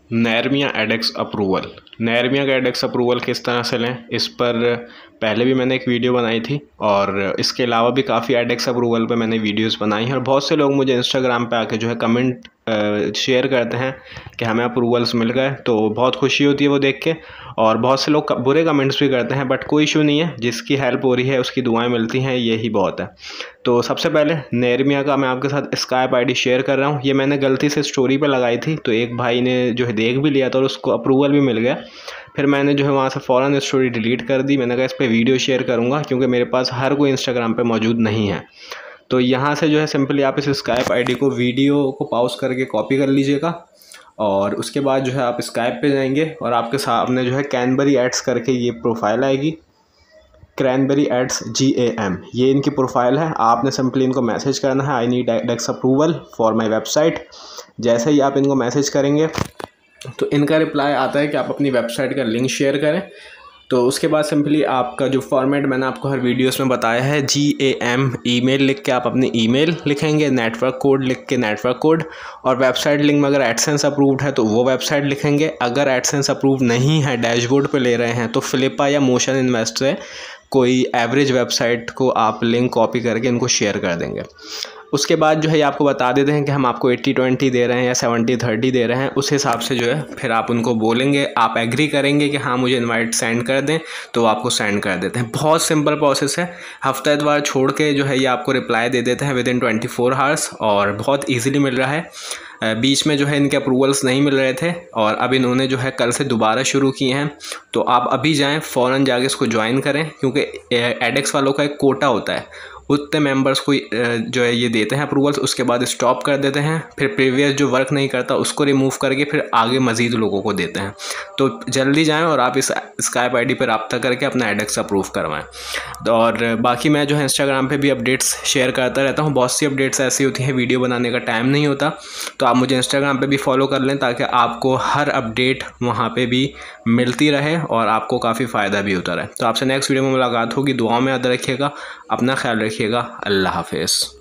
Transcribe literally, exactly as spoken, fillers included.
नैरमिया एडेक्स approval. नैरमिया का एडेक्स approval किस तरह से लें, इस पर पहले भी मैंने एक वीडियो बनाई थी और इसके अलावा भी काफ़ी एडेक्स अप्रूवल पे मैंने वीडियोस बनाई हैं और बहुत से लोग मुझे इंस्टाग्राम पे आके जो है कमेंट शेयर करते हैं कि हमें अप्रूवल्स मिल गए, तो बहुत खुशी होती है वो देख के। और बहुत से लोग बुरे कमेंट्स भी करते हैं, बट कोई इशू नहीं है, जिसकी हेल्प हो रही है उसकी दुआएं मिलती हैं, यही बहुत है। तो सबसे पहले नैरमिया का मैं आपके साथ स्काइप आईडी शेयर कर रहा हूँ। ये मैंने गलती से स्टोरी पे लगाई थी, तो एक भाई ने जो है देख भी लिया था और उसको अप्रूवल भी मिल गया। फिर मैंने जो है वहाँ से फ़ौरन स्टोरी डिलीट कर दी। मैंने कहा इस पर वीडियो शेयर करूँगा, क्योंकि मेरे पास हर कोई इंस्टाग्राम पे मौजूद नहीं है। तो यहाँ से जो है सिंपली आप इस स्काइप आईडी को वीडियो को पॉज करके कॉपी कर लीजिएगा और उसके बाद जो है आप स्काइप पे जाएंगे और आपके सामने जो है कैनबरी एड्स करके ये प्रोफाइल आएगी। Cranberry ads G A M, ये इनकी प्रोफाइल है। आपने सिंपली इनको मैसेज करना है, I need Adex approval for my website. जैसे ही आप इनको मैसेज करेंगे तो इनका रिप्लाई आता है कि आप अपनी वेबसाइट का लिंक शेयर करें। तो उसके बाद सिंपली आपका जो फॉर्मेट मैंने आपको हर वीडियोस में बताया है, जी ए एम ईमेल लिख के आप अपनी ईमेल लिखेंगे, नेटवर्क कोड लिख के नेटवर्क कोड, और वेबसाइट लिंक में अगर एडसेंस अप्रूव्ड है तो वो वेबसाइट लिखेंगे। अगर एडसेंस अप्रूव नहीं है, डैशबोर्ड पे ले रहे हैं, तो फ्लिपा या मोशन इन्वेस्ट से कोई एवरेज वेबसाइट को आप लिंक कॉपी करके इनको शेयर कर देंगे। उसके बाद जो है आपको बता देते हैं कि हम आपको एट्टी ट्वेंटी दे रहे हैं या सेवेंटी थर्टी दे रहे हैं। उस हिसाब से जो है फिर आप उनको बोलेंगे, आप एग्री करेंगे कि हाँ मुझे इनवाइट सेंड कर दें, तो वो आपको सेंड कर देते हैं। बहुत सिंपल प्रोसेस है, हफ्ता इतवार छोड़ के जो है ये आपको रिप्लाई दे देते हैं within twenty four hours, और बहुत ईजिली मिल रहा है। बीच में जो है इनके अप्रूवल्स नहीं मिल रहे थे और अब इन्होंने जो है कल से दोबारा शुरू किए हैं। तो आप अभी जाएं, फ़ौरन जाके इसको ज्वाइन करें, क्योंकि एडेक्स वालों का एक कोटा होता है, उतने मेंबर्स को जो है ये देते हैं अप्रूवल्स, उसके बाद स्टॉप कर देते हैं। फिर प्रीवियस जो वर्क नहीं करता उसको रिमूव करके फिर आगे मज़ीद लोगों को देते हैं। तो जल्दी जाएं और आप इस स्काइप आईडी पर रब्ता करके अपना एडेक्स अप्रूव करवाएं। और बाकी मैं जो है इंस्टाग्राम पे भी अपडेट्स शेयर करता रहता हूँ। बहुत सी अपडेट्स ऐसी होती हैं वीडियो बनाने का टाइम नहीं होता, तो आप मुझे इंस्टाग्राम पे भी फॉलो कर लें, ताकि आपको हर अपडेट वहाँ पे भी मिलती रहे और आपको काफ़ी फ़ायदा भी होता रहे। तो आपसे नेक्स्ट वीडियो में मुलाकात होगी। दुआओं में याद रखिएगा, अपना ख्याल रखिएगा। अल्लाह हाफ़िज़।